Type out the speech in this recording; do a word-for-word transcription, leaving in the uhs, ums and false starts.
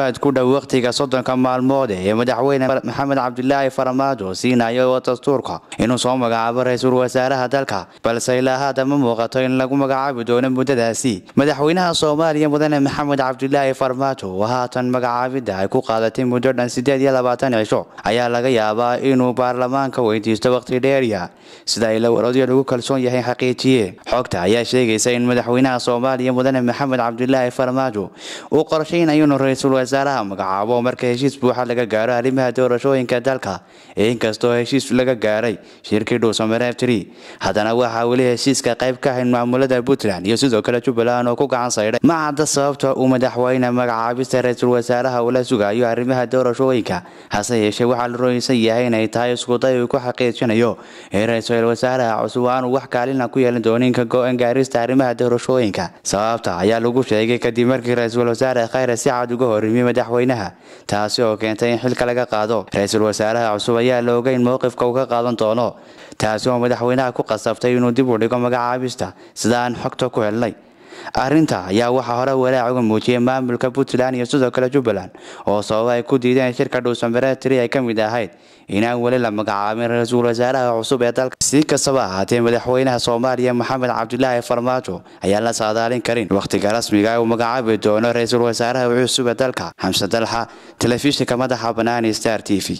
dhawaad ku dhow waqtiga soddonka maalmood ee madaxweyne maxamed cabdilaahi farmaajo siinayo dastuurka inuu soo magacaabo ra'iisul wasaaraha dalka balse ilaa hadda ma muuqato in lagu magacaabi doono muddadaasi madaxweynaha Soomaaliya mudane maxamed cabdilaahi farmaajo waxa tan magacaabida ay ku qaadatay muddo dhan siddeed iyo labaatan cisho ayaa laga yaabaa inuu baarlamaanka weydiisto waqti dheer sida ay la waradiyo lagu kalsoon yahay xaqiijiye xogta ayaa sheegaysa in madaxweynaha Soomaaliya mudane maxamed cabdilaahi farmaajo uu qorsheynayo inuu ra'iisul wasaaraha magacaabo marka heshiis buuxa laga gaaro arrimaha doorashooyinka dalka inkastoo heshiis laga gaaray shirkii Soomaaliya haddana waxa wali heshiiska qayb ka ah maamulada Puntland iyo sidoo kale Jubbaland oo ku gacan sayray ma cadda sababta uu madaxweynaha magacaabista ra'iisul wasaaraha ula sugayo arrimaha doorashooyinka hase yeeshee waxa la rooysan yahay inay tahay isku day uu ku xaqiijinayo ra'iisul wasaaraha cusub aan wax kaalin ku yeelan doonin ka go'aan gaarista arrimaha doorashooyinka sababta ayaa lagu sheegay kadib markii ra'iisul wasaaraha khayr si cad uga horreeyay madaxweynaha taasi oo keentay in xilka laga qaado ra'iisul wasaaraha cusub ayaa la ogeyn mowqifka uu ka qaadan doono taasi oo madaxweynaha ku qasabtay inuu dib u dhigo magacaabista sidaan xogta ku helnay arrinta ayaa waxa hore walaac uga muujiyay maamulka Puntland iyo sidoo kale Jubbaland oo sabab ay ku diideen shirka Soomaaliya ay kamid ahayd inaan wali la magacaabin ra'iisul wasaaraha cusub ee dalka si kastaba ahaatee madaxweynaha Soomaaliya maxamed cabdilaahi farmaajo ayaa la saadaalin karin waqtiga rasmiga ah uu magacaabi doono ra'iisul wasaaraha cusub ee dalka xamsa dalxa telefishinka madaxa bannaan Star T V